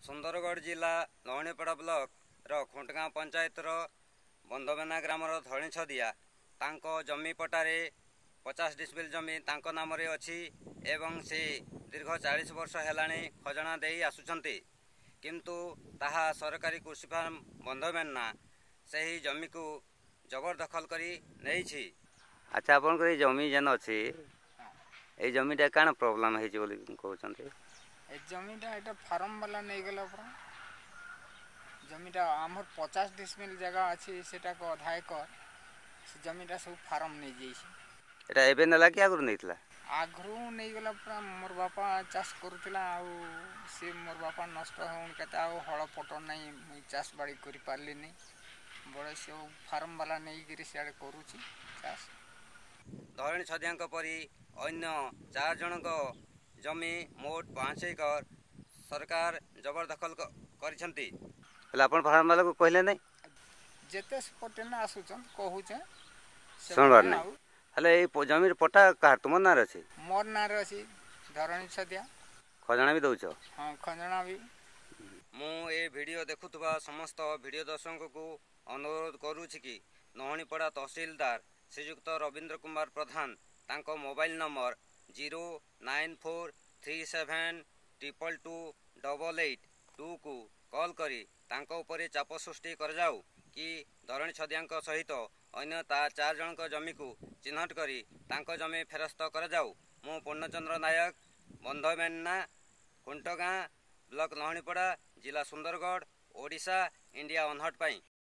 सुंदरगढ़ जिला लवणीपड़ा ब्लॉक रो खुंटगांव पंचायत रो बंधमेना ग्राम धरणी छदिया तांको जमी पटारे 50 डिस्मिल जमी तांको नाम रे अछि एवं से दीर्घ 40 वर्ष हेलाणी खजना देई आसुचंती किंतु ताहा सरकारी कृषि फार्म बंधमेना सही जमी को जबरदखल करी नहीं छी। अच्छा आपन को जमी जेन अछि ए जमीटा काना प्रॉब्लम है बोली कहउचंती ए जमीटा एटा फार्म वाला नहीं गला पूरा जमीटा आमर 50 डिस्मिल जगह अच्छी सेटा को अधा एकर से जमीटा सब फार्म नहीं जाइए एटा एबे नला कि आगुर नैतला आगरू नहीं गला पूरा मोर बापा चाष करुला आउ से मोर बापा नष्ट होन केता आउ हଳ पट नहीं मुई चाष बाड़ी करि पारली नहीं बड़े से फार्म वाला नहीं गिरी सियाड़े करूची चाष। धरणी छदियांक परी अन्य 4 जनक जमी मोट 5 एकर सरकार जबरदखल करिसंती हला अपन फार्म वाला को कहले नहीं जेते पटे ना आसुचन कहूचे सुनबार नहीं हले ए जमी पट्टा कार तुम नार अछि मोर नार अछि धरणी छदिया खजना भी दउछ हां खजना भी मु ए वीडियो देखुतबा समस्त वीडियो दर्शक को अनुरोध करूछि कि नहणीपड़ा तहसीलदार श्रीयुक्त रविंद्र कुमार प्रधान तांको मोबाइल नंबर 09437228882 को कॉल करी तांको उपरे चाप सृष्टि कर जाऊ कि धरणी छदियांक सहित अन्य 4 जनक जमी को चिन्हट करी तांको जमी फेरस्त कर जाऊ। मु पूर्णचंद्र नायक बंधमेना खुंटगां ब्लॉक नहणीपड़ा जिला सुंदरगढ़ ओडिशा इंडिया अनहट पाई।